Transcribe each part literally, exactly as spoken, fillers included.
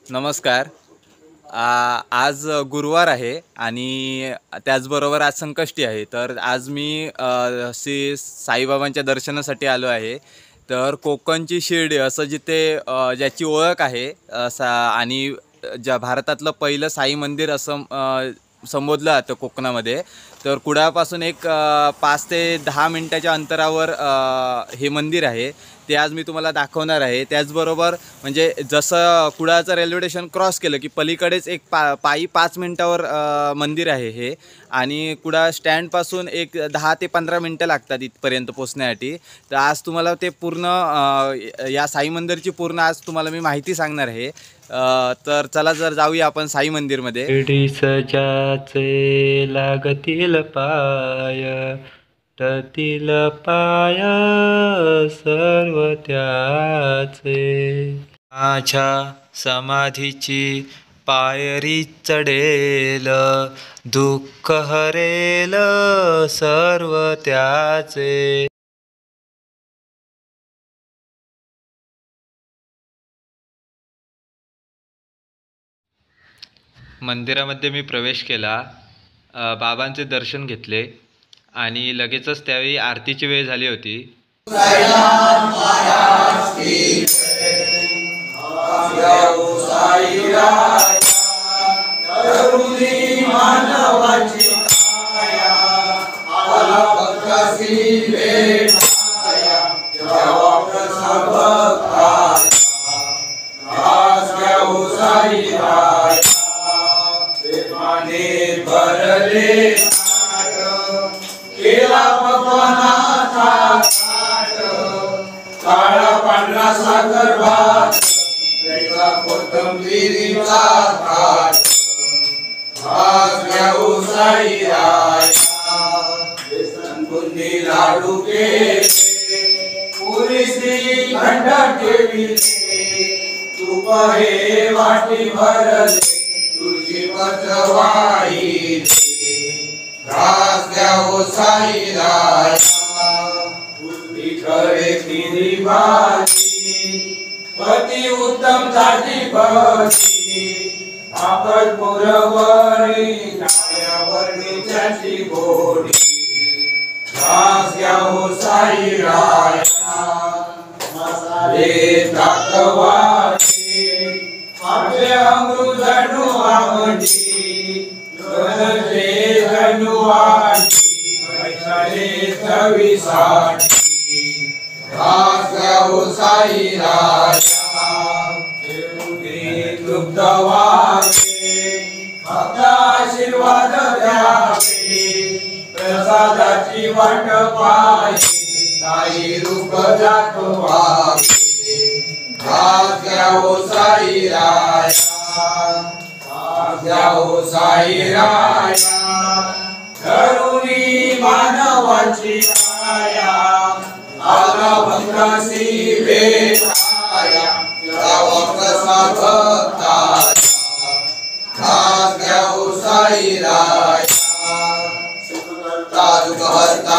नमस्कार. आ, आज गुरुवार आहे आणि त्याचबरोबर आज संकष्टी आहे. तर आज मी अ, श्री साईबाबांच्या दर्शनासाठी आलो आहे. तर कोकणची शिर्डी असं जिथे अ, ज्याची ओळख आहे असा आणि ज्या भारतातलं पहिलं साई मंदिर असं अ, संबोधलं जातं कोकणामध्ये. तर कुडाळपासून एक अ, पाच ते दहा मिनटाच्या अंतरावर अ, हे मंदिर आहे. ते आज मी तुम्हाला दाखवणार आहे. त्याचबरोबर म्हणजे जसं कुडाळचं रेल्वे स्टेशन क्रॉस केलं की पलीकडेच एक पा पायी पाच मिनटावर अ, मंदिर आहे हे. आणि कुडाळ स्टँडपासून एक दहा ते पंधरा मिनटं लागतात इथपर्यंत पोचण्यासाठी. तर आज तुम्हाला ते पूर्ण अ, या साई मंदिरची पूर्ण आज तुम्हाला मी माहिती सांगणार आहे. अ, तर चला जर जाऊया आपण साई मंदिरमध्ये. शिर्डी सजाचे लागतील पाय, ततील पाय सर्व त्याचे. माझ्या समाधीची पायरी चढेल, दुःख हरेल सर्व त्याचे. मंदिरामध्ये मी प्रवेश केला, बाबांचे दर्शन घेतले आणि लगेचच त्यावेळी आरतीची वेळ झाली होती. काळा पांढरा साखर भात, त्याचा कोथिंबीरीचा घाट, भात घ्याऊ साई राया. बेसन बुंदी लाडू केले, पुरी श्रीखंड ठेविले, तूप हे वाटी भरले, तुळशी पत्र वाहिले, घास घ्याऊ साई राया. खरे तिरी भाजी, पती उत्तम साठी भजी, पापड पुरवणी नायावरणी त्याची गोडी. घास घ्याऊ साई राया, मसाले दाखवाचे, आपले अमृत जणू आवडी, गणजे जणू आजी, पैशाले चवीसाठी. घास घ्याऊ साई राया, दुग्ध वाचे, भक्त आशीर्वाद द्यावे, प्रसादाची वाट पाहे, साई रूप दाखवावे. घास घ्याऊ साई राया, घास घ्याऊ साई राया, करुणी मानवाची माया, आला भक्तासी भेटाया, जावा कसा भक्ताया. घास घ्याऊ साई राया, सुख करता दुःख हरता,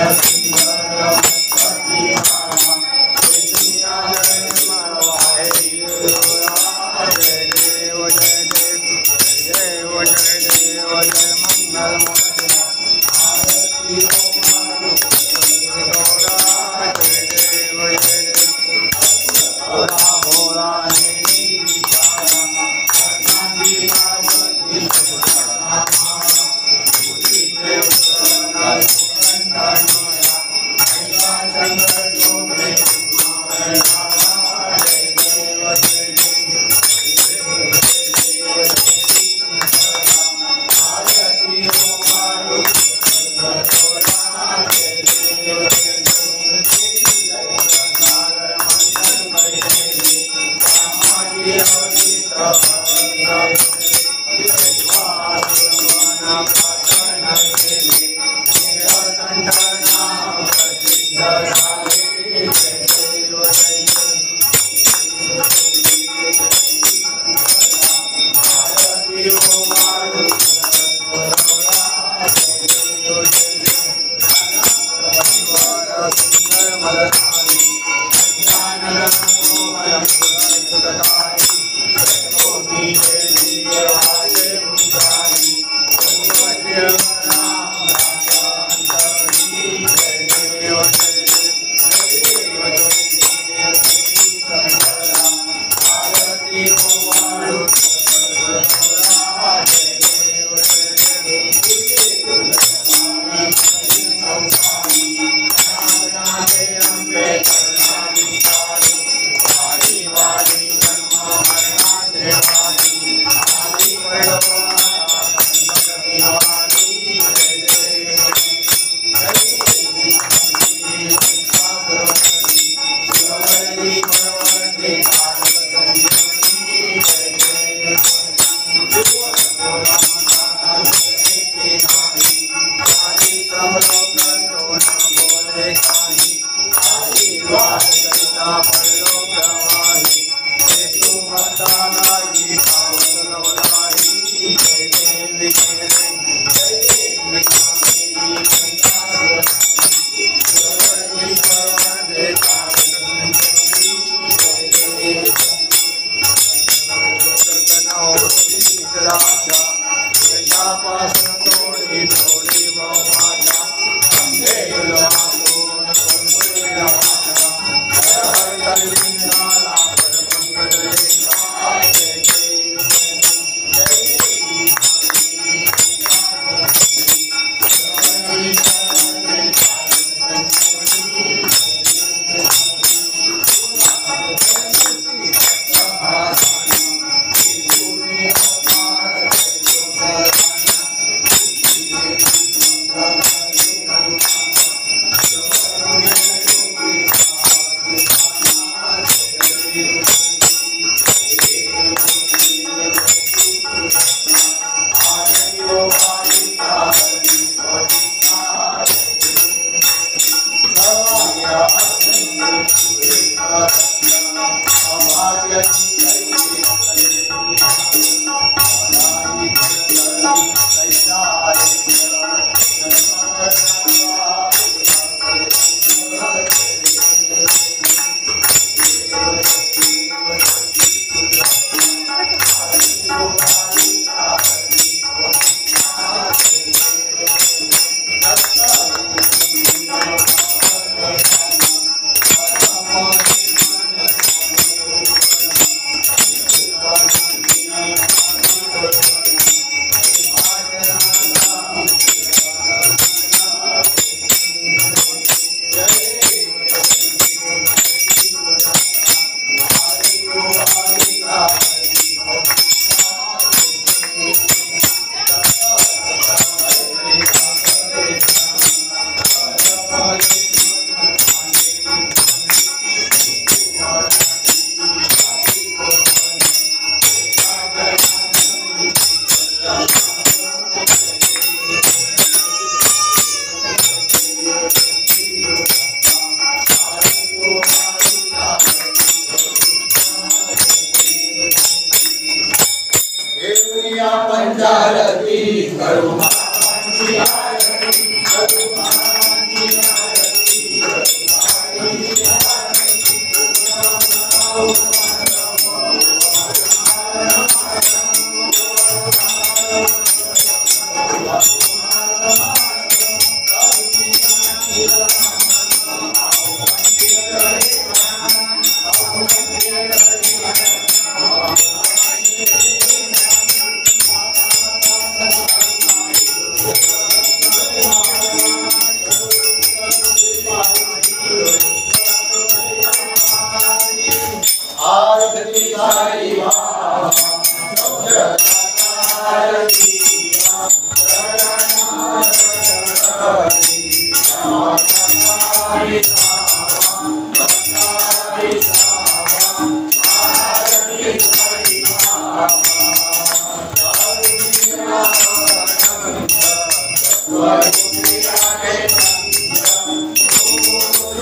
पंचारती करुणा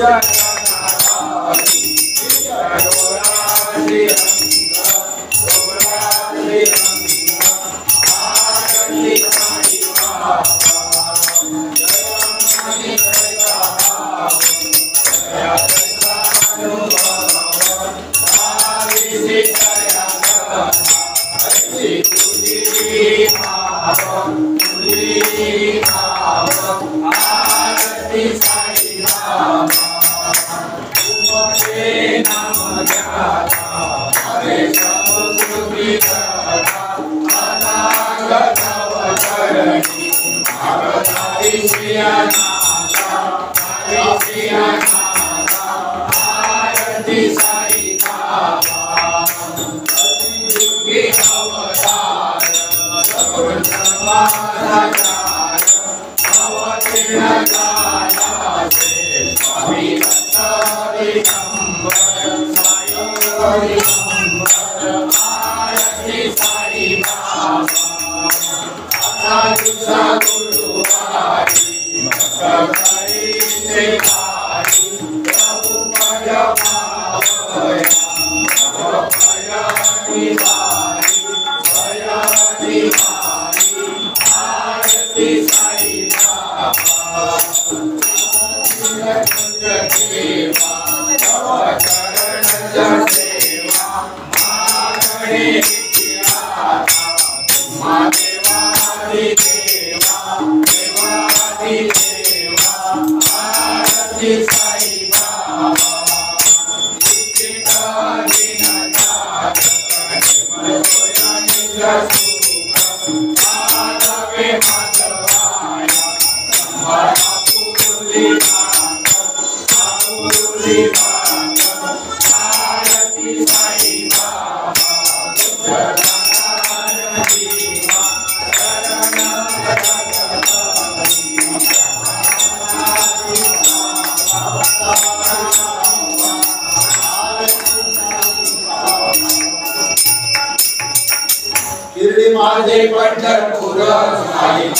शिर्डी माझे पंढरपूर साई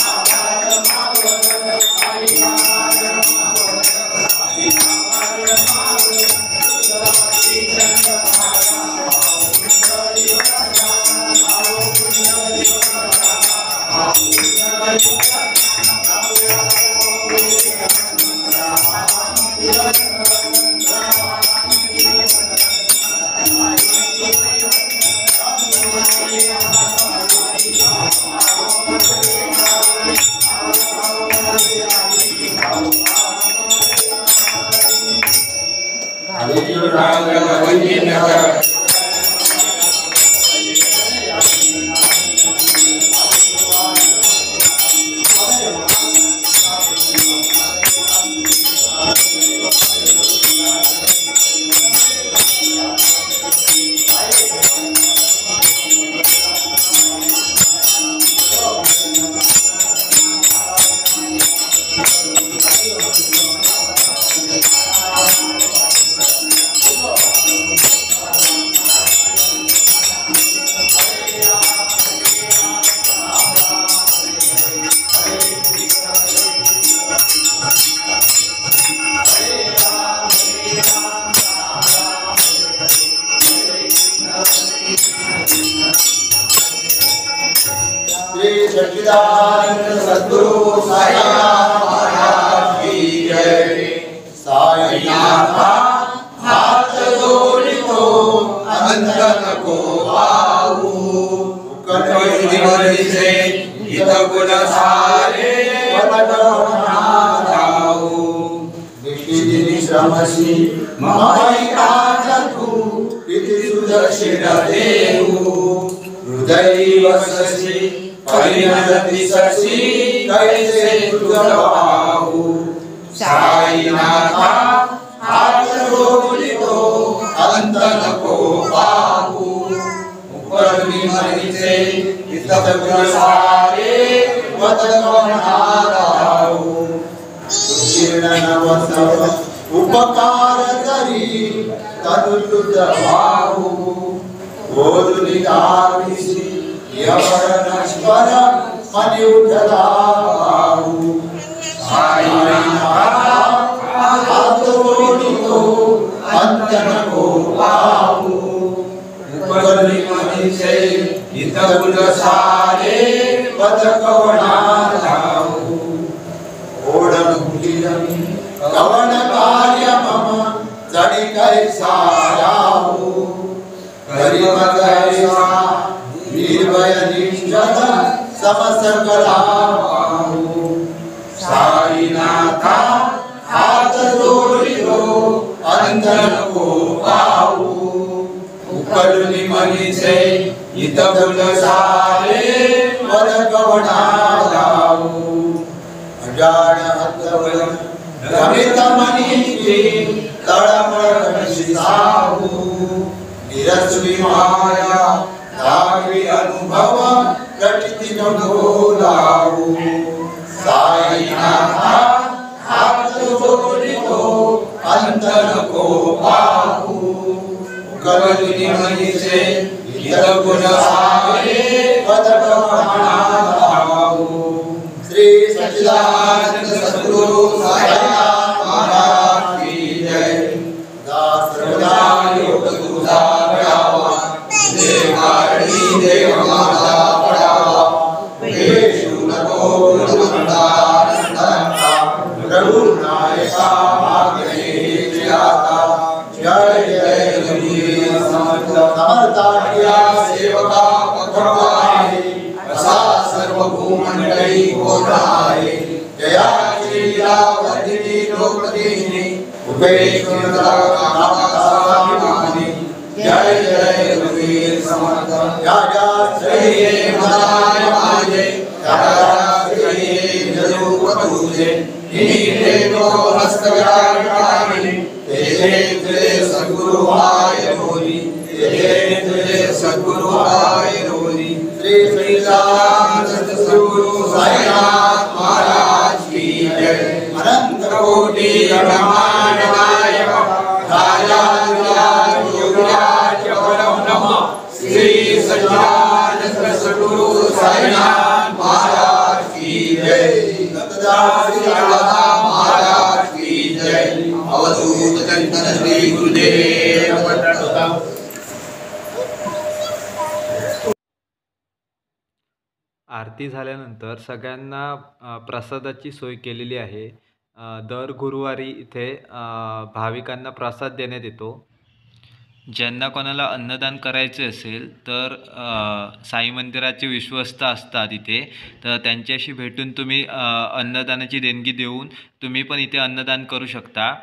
सच्चिदानंद सद्गुरु साईनाथ महाराज की जय। साईनाथ हात जोडितो अंत नको पाहू कटविधीवरीचे हित गुण सारे जाऊ निशिदिनी श्रमसी महाईकाचा तू किती सुदर्शिन देऊ हृदयी वससी परिणति ससी कैसे तुझ पाहू साईनाथा हात जोडितो अंत नको पाहू उपरवी मनीचे हित गुण सारे वदनाराऊ सुशीर्ण नवसव उपकार करी तनु तुझ पाहू बोलुनी दाविसी यवनश्वर मनि उठलाऊ साईनाथ हात जोडितो नको पाहू उपकरणी मनीचे हित गुण सारे पदकवना लावू ओढ मुखिरमी कवन कार्य मम जडी कैसा राहू गरीब कैसा निर्भय निश्चल समसकला पाहू साईनाथा हात जोडिलो अंत नको पाहू उकलुनी मनीचे हित गुण सारे पदकवना लावू अजाण अतवल रमित मनीची तळमळ कशी साहू निरसवी माया धावी अनुभव प्रचिती नको लावू साईनाथा हात जोडितो अंत नको पाहू उकलुनी मनीचे हित गुण सारे पदकवना लावू श्री सच्चिदानंद सद्गुरु साईनाथ महाराज की जय दास सर्वदा योग तुझा पडावा देव कारणी देव माझा पडावा वेशू नको गुरुमंदार संता रघुनायका मागणे जयाता जय जय रघुवीर समर्थ समर्ताया सेवका पखवाये असा सर्व भूमंडळी गोराये जयाची लीलावती लोकदिनी उपेक्षिता कामासाभिमानी जय जय रघुवीर समर्थ या या श्रेये मनाय माझे या या श्रेये जरूप तुझे नीले तो हस्तव्याटानी तेजे तुझे सद्गुरु आय बोली तेजे तुझे सद्गुरु आय बोली श्री सच्चिदानंद सद्गुरु साईनाथ महाराज की जय अनंत कोटि ब्रह्मांड नायक राजाधिराज योगिराज परम नमः श्री सच्चिदानंद सद्गुरु साईनाथ महाराज की जय दत्तदास श्री राधा महाराज की जय अवधूत चिंतन श्री गुरुदेव पठण आरती झाल्यानंतर सगळ्यांना अ, प्रसादाची सोय केलेली आहे. अ, दर गुरुवारी इथे अ, भाविकांना प्रसाद देण्यात येतो. ज्यांना कोणाला अन्नदान करायचे असेल तर अ, साई मंदिराचे विश्वस्त असतात इथे, तर त्यांच्याशी भेटून तुम्ही अ, अन्नदानाची देणगी देऊन तुम्ही पण इथे अन्नदान करू शकता.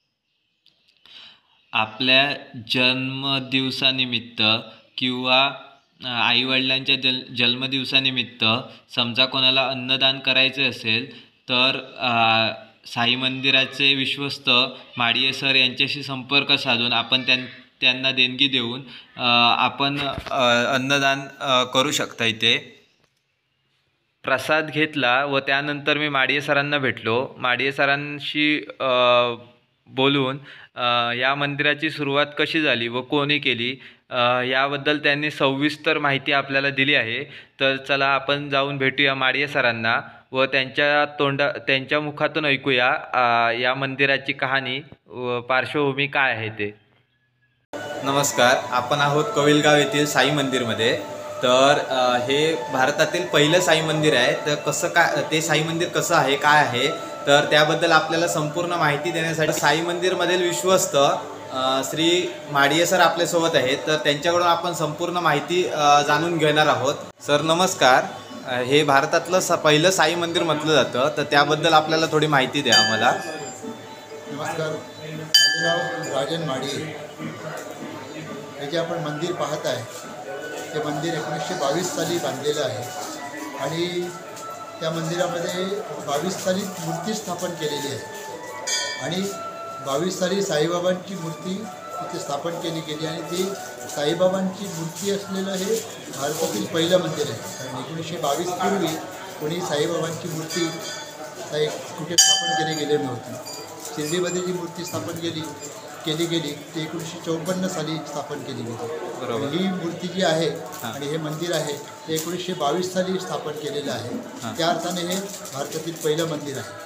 आपल्या जन्मदिवसानिमित्त किंवा आईवडिलांच्या जल जन्मदिवसानिमित्त समजा कोणाला अन्नदान करायचे असेल तर अ, साई मंदिराचे विश्वस्त माडिये सर यांच्याशी संपर्क साधून आपण त्यां त्यांना देणगी देऊन अ, आपण अ, अन्नदान अ, करू शकता. इथे प्रसाद घेतला व त्यानंतर मी माडिये सरांना भेटलो. माडिये सरांशी अ, बोलून अ, या मंदिराची सुरुवात कशी झाली व कोणी केली अ, याबद्दल त्यांनी सविस्तर माहिती आपल्याला दिली आहे. तर चला आपण जाऊन भेटूया माडिये सरांना व त्यांच्या तोंडा त्यांच्या मुखातून ऐकूया अ, या मंदिराची कहाणी व पार्श्वभूमी काय आहे ते. नमस्कार, आपण आहोत कविलगाव येथील साई मंदिरमध्ये. तर अ, हे भारतातील पहिलं साई मंदिर आहे. तर कसं काय ते साई मंदिर कसं आहे काय आहे तर त्याबद्दल आपल्याला संपूर्ण माहिती देण्यासाठी साई मंदिरमधील विश्वस्त अ, श्री माडिये सर आपल्यासोबत आहेत. तर त्यांच्याकडून आपण संपूर्ण माहिती अ, जाणून घेणार आहोत. सर नमस्कार. अ, हे भारतातलं स पहिलं साई मंदिर म्हटलं जातं, तर त्याबद्दल आपल्याला थोडी माहिती द्या आम्हाला. नमस्कार, माझे नाव राजन माडिये. हे जे आपण मंदिर पाहत आहे ते मंदिर एकोणीसशे बावीस साली बांधलेलं आहे आणि त्या मंदिरामध्ये बावीस साली मूर्ती स्थापन केलेली आहे आणि बावीस साली साईबाबांची मूर्ती तिथे स्थापन केली गेली आणि ती साईबाबांची मूर्ती असलेलं हे भारतातील पहिलं मंदिर आहे. कारण एकोणीसशे बावीस पूर्वी कोणी साईबाबांची मूर्ती साई कुठे स्थापन केली गेली नव्हती. शिर्डीमध्ये जी मूर्ती स्थापन केली केली गेली ती एकोणीसशे चौपन्न साली स्थापन केली गेली. बरोबर. ही मूर्ती जी आहे आणि हे मंदिर आहे ते एकोणीसशे बावीस साली स्थापन केलेलं आहे. त्या अर्थाने हे भारतातील पहिलं मंदिर आहे.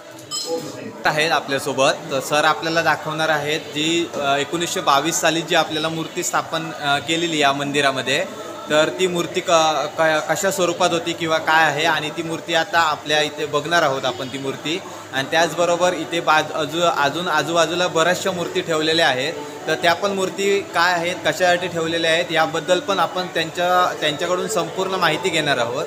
आहेत आपल्यासोबत. तर सर आपल्याला दाखवणार आहेत जी अ, एकोणीसशे बावीस साली जी आपल्याला मूर्ती स्थापन अ, केलेली या मंदिरामध्ये. तर ती मूर्ती क क कशा स्वरूपात होती किंवा काय आहे, आणि ती मूर्ती आता आपल्या इथे बघणार आहोत आपण ती मूर्ती. आणि त्याचबरोबर इथे बाज अजून अजून आजूबाजूला बऱ्याचशा मूर्ती ठेवलेल्या आहेत. तर त्या पण मूर्ती काय आहेत, कशासाठी ठेवलेल्या आहेत, याबद्दल पण आपण त्यांच्या त्यांच्याकडून संपूर्ण माहिती घेणार आहोत.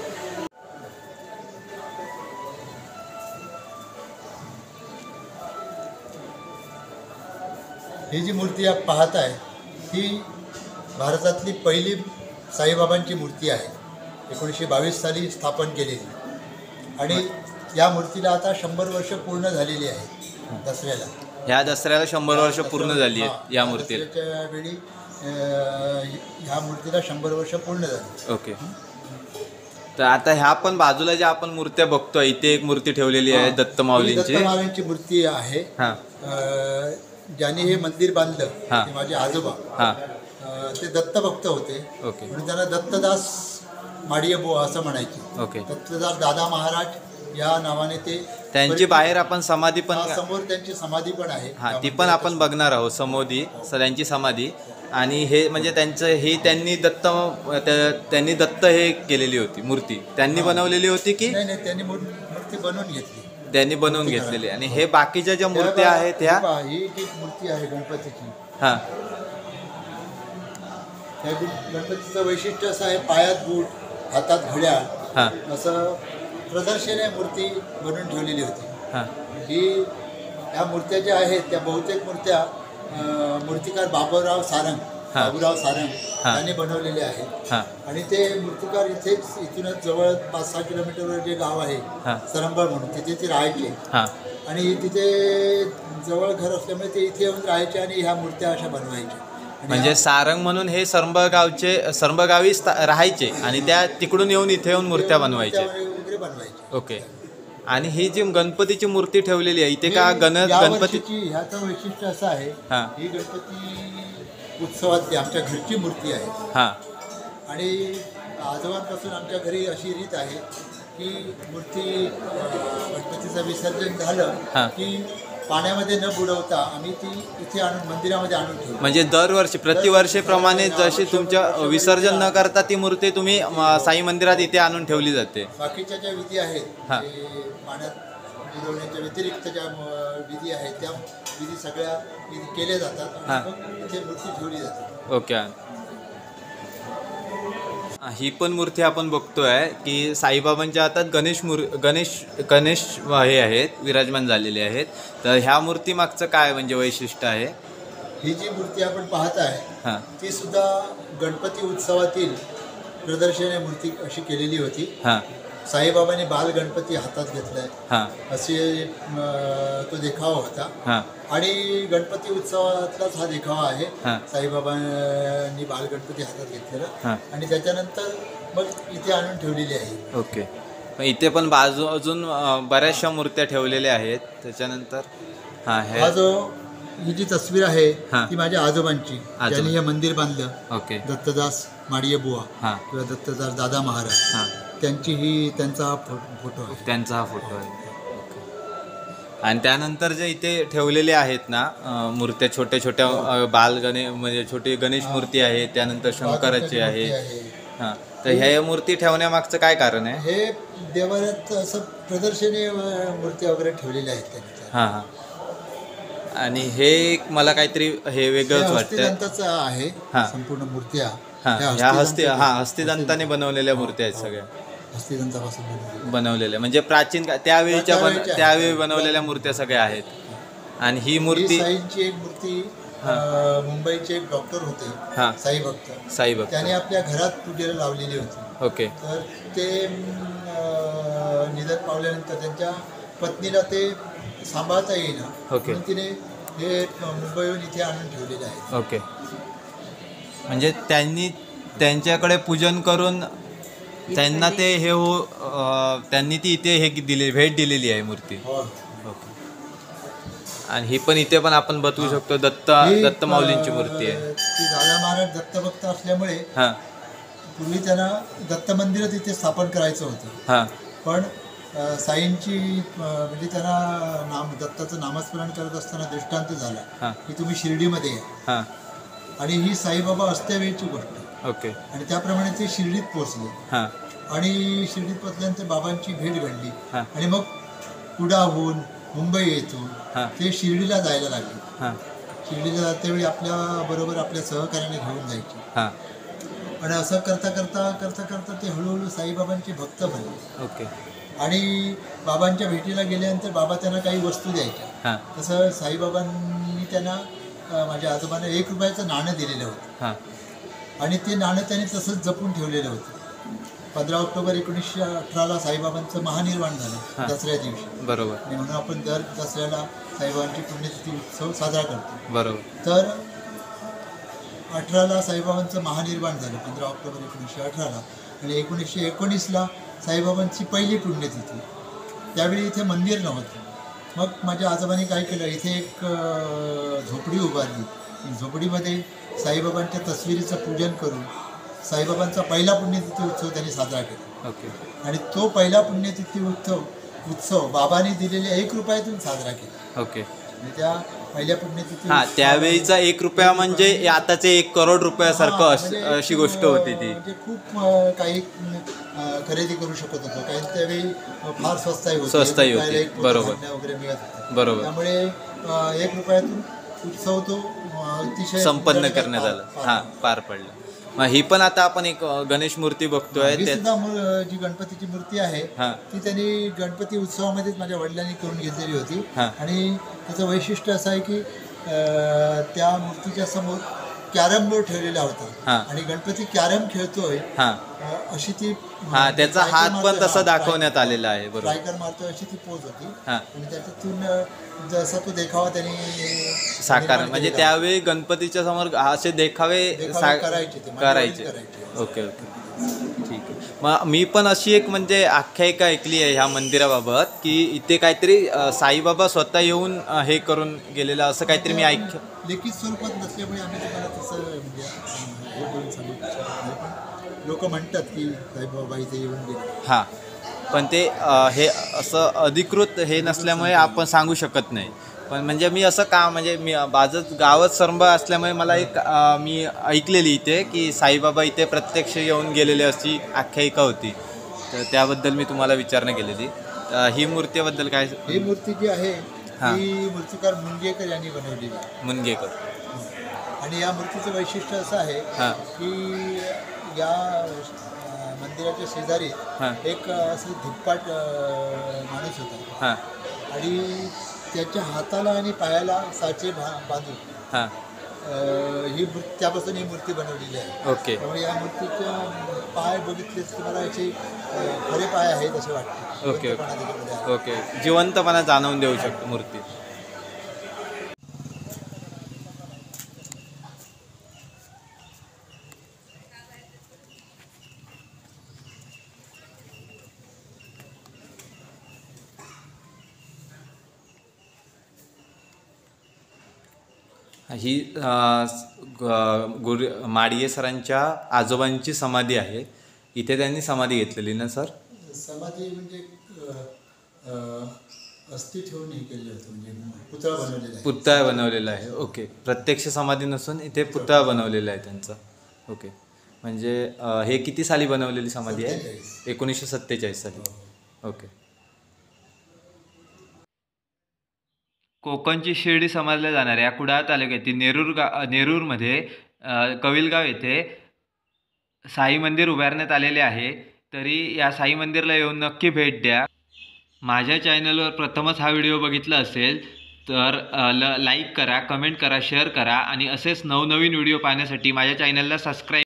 ही जी मूर्ती आप पाहत आहे ही भारतातली पहिली साईबाबांची मूर्ती आहे. एकोणीसशे बावीस साली स्थापन केलेली. आणि या मूर्तीला आता शंभर वर्ष पूर्ण झालेली आहे दसऱ्याला. ह्या दसऱ्याला शंभर वर्ष पूर्ण झाली हा, आहेत या मूर्तीला. दसऱ्याच्या वेळी अं, ह्या मूर्तीला शंभर वर्ष पूर्ण झाली. ओके. तर आता ह्या पण बाजूला ज्या आपण मूर्त्या बघतोय, इथे एक मूर्ती ठेवलेली आहे दत्त माऊलींची. दत्त माऊलींची मूर्ती आहे. हां अं, ज्यांनी हे मंदिर बांधलं हा. ते माझे आजोबा. हां अं, ते दत्तभक्त होते. ओके म्हणून त्यांना दत्तदास माडियबुवा असं म्हणायचे. ओके. दत्तदास दादा महाराज या नावाने ते त्यांची बाहेर आपण समाधी पण हा, समोर त्यांची समाधी पण आहे. हां ती पण आपण बघणार आहोत. समाधी त्यांची समाधी. आणि हे म्हणजे त्यांचं हे त्यांनी दत्त त्या- त्यांनी दत्त हे केलेली होती मूर्ती त्यांनी बनवलेली होती की नाही नाही त्यांनी मूर- मूर्ती बनवून घेतली. त्यांनी बनवून घेतलेली. आणि हे बाकीच्या ज्या मूर्त्या आहेत ह्या ही पहा, ही जी मूर्ती आहे गणपतीची, हां त्या गु- गणपतीचं वैशिष्ट्य असं आहे, पायात बूट, हातात घड्याळ हां असं प्रदर्शने मूर्ती बनवून ठेवलेली होती. हां ही या मूर्त्या ज्या आहेत त्या बहुतेक मूर्त्या अं, मूर्तिकार बाबूराव सारंग हा. बाबूराव सारंग हा. यांनी बनवलेले आहेत. हां आणि ते मूर्तिकार इथेच इथूनच जवळ पाच सहा किलोमीटरवर जे गाव आहे हा. सरंबळ म्हणून तिथे ते राहायचे. हां आणि तिथे जवळ घर असल्यामुळे ते इथे येऊन राहायचे आणि ह्या मूर्त्या अशा बनवायच्या. आणि म्हणजे ह्या- सारंग म्हणून हे सरंबगावचे सरंबगावी स्था- राहायचे आणि त्या तिकडून येऊन इथे येऊन मूर्त्या बनवायचे. मूर्त्या वगैरे बनवायचे. ओके. आणि ही जी गणपतीची मूर्ती ठेवलेली आहे इथे का ही गण या गणपती वर्षीची ह्याचं वैशिष्ट्य असं आहे, हा. ही गणपती उत्सवातली आमच्या घरची मूर्ती आहे. हां आणि आजोबांपासून आमच्या घरी अशी रीत आहे की मूर्ती अं, गणपतीचं विसर्जन झालं हा. की पाण्यामध्ये न बुडवता आम्ही ती इथे आणून मंदिरामध्ये आणून ठेवतो. म्हणजे दरवर्षी प्रतिवर्षीप्रमाणे जशी तुमच्या विसर्जन न करता ती मूर्ती तुम्ही म, साई मंदिरात इथे आणून ठेवली जाते. बाकीच्या ज्या विधी आहेत हा. ते पाण्यात बुडवण्याच्या व्यतिरिक्त ज्या अं, विधी आहेत त्या विधी सगळ्या विधी केल्या जातात हा. आणि मग इथे मूर्ती ठेवली जाते. ओके. ही पण मूर्ती आपण बघतोय की साईबाबांच्या हातात गणेश मूर गणेश गणेश हे आहेत विराजमान झालेले आहेत. तर ह्या मूर्ती मागचं काय म्हणजे वैशिष्ट्य आहे? ही जी मूर्ती आपण पाहत आहे हां ती सुद्धा गणपती उत्सवातील प्रदर्शने मूर्ती अशी केलेली होती. हां साईबाबांनी बाल गणपती हातात घेतलाय हां असे अं, तो देखावा होता. हां आणि गणपती उत्सवातलाच हा देखावा आहे. हां. साईबाबांनी बाल गणपती हातात घेतलेला. हां. आणि त्याच्यानंतर मग इथे आणून ठेवलेली आहे. ओके. मग इथे पण बाजू अजून अं, बऱ्याचशा मूर्त्या ठेवलेल्या आहेत. त्याच्यानंतर हां हा हे जो ही जी तस्वीर आहे हां. ती माझ्या आजोबांची, ज्यांनी हे मंदिर बांधलं, ओके. दत्तदास माडियबुवा हां किंवा दत्तदास दादा महाराज, हां त्यांची ही त्यांचा हा फो फोटो आहे. त्यांचा हा फोटो आहे. आणि त्यानंतर जे इथे ठेवलेले आहेत ना अं, मूर्त्या छोट्या छोट्या अं, बाल गणे म्हणजे छोटी गणेश मूर्ती आहे, त्यानंतर शंकराची आहे. हां तर ह्या मूर्ती ठेवण्यामागचं काय कारण आहे? हे देवालयात असं प्रदर्शनी अं, मूर्ती वगैरे ठेवलेल्या आहेत त्यांच्या. हां हां. आणि हे एक मला काहीतरी हे वेगळंच वाटतं. हस्तिदंताचं आहे हां. संपूर्ण मूर्त्या. हां ह्या ह्या हस्ती हस्तिदंत- हां हस्तिदंताने बनवलेल्या मूर्त्या आहेत सगळ्या हस्तिदंतापासून बनवलेल्या. बनवलेल्या म्हणजे प्राचीन का- त्यावेळीच्या बन त्यावेळीच्या. त्यावेळी बनवलेल्या मूर्त्या सगळ्या आहेत. आणि ही ही मूर्ती साईंची एक मूर्ती अं, मुंबईचे एक डॉक्टर होते हां साई भक्त, साईबाबा. त्याने आपल्या घरात पूजेला लावलेली होती. ओके. तर ते अं, निधन पावल्यानंतर त्यांच्या पत्नीला ते सांभाळता येईना, ओके. म्हणून तिने हे मुंबईहून इथे आणून ठेवलेले आहे. ओके. म्हणजे त्यांनी त्यांच्याकडे पूजन करून त्यांना ते हे हो अं, त्यांनी ती इथे हे दिले भेट दिलेली आहे मूर्ती. हो. ओके. आणि ही पण इथे पण आपण बघू शकतो दत्त ही, दत्त माऊलींची मूर्ती आहे. अं, ती दादा महाराज दत्तभक्त असल्यामुळे हां पूर्वी त्यांना दत्त मंदिर तिथे स्थापन करायचं होतं. हां पण अ, साईंची अ, म्हणजे त्यांना नाम दत्ताचं नामस्मरण करत असताना दृष्टांत झाला हां की तुम्ही शिर्डीमध्ये या. हां आणि ही साईबाबा असत्यावेळची गोष्ट आहे. ओके आणि त्याप्रमाणे ते शिर्डीत पोचले हां आणि शिर्डीत पोचल्यानंतर बाबांची भेट घडली. हां आणि मग कुडाहून मुंबई येथून हां ते शिर्डीला जायला लागले. हां शिर्डीला जातेवेळी आपल्या बरोबर आपल्या सहकार्याने घेऊन जायचे. हां आणि असं करता करता करता करता ते हळूहळू साईबाबांचे भक्त बनले. ओके आणि बाबांच्या भेटीला गेल्यानंतर बाबा त्यांना काही वस्तू द्यायच्या. हां तसं साईबाबांनी त्यांना अ, माझ्या आजोबांना एक रुपयाचं नाणं दिलेलं होतं. हां आणि ते नाणं त्यांनी तसंच जपून ठेवलेलं होतं. पंधरा ऑक्टोबर एकोणीसशे अठराला साईबाबांचं महानिर्वाण झालं हां. दसऱ्या दिवशी. बरोबर आणि म्हणून आपण दर दसऱ्याला साईबाबांची पुण्यतिथी उत्सव साजरा करतो. बरोबर तर अठराला साईबाबांचं महानिर्वाण झालं पंधरा ऑक्टोबर एकोणीसशे अठराला. आणि एकोणीसशे एकोणीसला साईबाबांची पहिली पुण्यतिथी. त्यावेळी इथे मंदिर नव्हतं. मग माझ्या आजोबांनी काय केलं, इथे एक अ, झोपडी उभारली. झोपडीमध्ये साईबाबांच्या तस्वीरीचं पूजन करून साईबाबांचा पहिला पुण्यतिथी उत्सव त्यांनी साजरा केला. ओके आणि तो पहिला पुण्यतिथी उत्सव उत्सव बाबांनी दिलेल्या एक रुपयातून साजरा केला. ओके आणि त्या पहिल्या पुण्यतिथी हां उत्सवाला- त्यावेळीचा एक रुपया म्हणजे आताचे एक करोड रुपयासारखं हां, अश- म्हणजे एक, अशी गोष्ट होती ती. म्हणजे खूप अ, काही अ, खरेदी करू शकत होतो. कारण त्यावेळी अ, फार स्वस्ताही होती. स्वस्ताही एक रुपयाला होती. एक पोतं बरोबर. धान्य वगैरे मिळत होतं. बरोबर त्यामुळे अ, एक रुपयातून उत्सव तो अ, अतिशय संपन्न सुंदर करण्यात पार- आलं पार- हां पार पडलं. मग ही पण आता आपण एक अ, गणेश मूर्ती बघतोय ही त्यात सुद्धा मूळ- जी गणपतीची मूर्ती आहे हां ती त्यांनी गणपती उत्सवामध्येच माझ्या वडिलांनी करून घेतलेली होती. हां. आणि त्याचं वैशिष्ट्य असं आहे की अ, त्या मूर्तीच्या समोर कॅरम बोर्ड ठेवलेला होता. हां. आणि गणपती कॅरम खेळतोय हां अ, अशी ती हां त्याचा ट्रायकर हात पण मारतोय, तसा हां, दाखवण्यात आलेला आहे. बरोबर ट्रायकर मारतोय अशी ती पोज होती. हां आणि त्याच्यातून अ, जसा तो देखावा त्यांनी साकार निर्माण म्हणजे केलेला त्यावेळी गणपतीच्या समोर असे देखावे देखावे सा- करायचे ते, माझे वडील करायचे. करायचे. ओके ओके ठीक आहे. मग मी पण अशी एक म्हणजे आख्यायिका ऐकली आहे ह्या मंदिराबाबत की इथे काहीतरी अ, साईबाबा स्वतः येऊन अ, हे करून गेलेलं असं काहीतरी मी ऐक लिखित स्वरूपात नसल्यामुळे आम्ही तुम्हाला तसं म्हणजे अं, हे करून सांगू शकत नाही. पण लोक म्हणतात की साईबाबा इथे येऊन गेले. हां पण ते अ, हे असं अधिकृत हे नसल्यामुळे आपण सांगू शकत नाही. पण म्हणजे मी असं का म्हणजे मी माझं गावच सरंबा असल्यामुळे मला एक अ, मी ऐकलेली इथे की साईबाबा इथे प्रत्यक्ष येऊन गेलेले अशी आख्यायिका होती. तर त्याबद्दल मी तुम्हाला विचारणा केलेली. अ, ही मूर्तीबद्दल काय ही मूर्ती जी आहे हां. ती मूर्तिकार मुंगेकर यांनी बनवलेली आहे. मुनगेकर आणि या मूर्तीचं वैशिष्ट्य असं आहे हां की या अं, मंदिराच्या शेजारी हां एक असं धिप्पाट अं, माणूस होता. हां आणि त्याच्या हाताला आणि पायाला साचे भा बांधून हां अं, ही मूर्ती त्यापासून ही मूर्ती बनवलेली आहे. ओके त्यामुळे या मूर्तीच्या पाय बघितलेच तुम्हाला याचे अं, खरे पाय आहेत असे वाटते. Okay, okay. जिवंतपणा त्याच्यामध्ये आहे. ओके जिवंतपणा जाणवून देऊ शकतो मूर्ती. ही अ, ग- गुरु माडिये सरांच्या आजोबांची समाधी आहे. इथे त्यांनी समाधी घेतलेली ना सर? समाधी म्हणजे अं, अं, अस्थि ठेवून हे केलेलं होतं म्हणजे पुतळा बनवलेला आहे. पुतळा बनवलेला आहे. ओके प्रत्यक्ष समाधी नसून इथे पुतळा बनवलेला आहे त्यांचा. ओके म्हणजे अ, हे किती साली बनवलेली समाधी आहे? सत्तेचाळीस. एकोणीसशे सत्तेचाळीस साली. ओके कोकणची शिर्डी समजल्या जाणाऱ्या कुडाळ तालुक्यातील नेरूर गा नेरूरमध्ये अ, कविलगाव येथे साई मंदिर उभारण्यात आलेले आहे. तरी या साई मंदिरला येऊन नक्की भेट द्या. माझ्या चॅनलवर प्रथमच हा व्हिडिओ बघितला असेल तर अ, ल लाईक करा, कमेंट करा, शेअर करा आणि असेच नवनवीन व्हिडिओ पाहण्यासाठी माझ्या चॅनलला सबस्क्राईब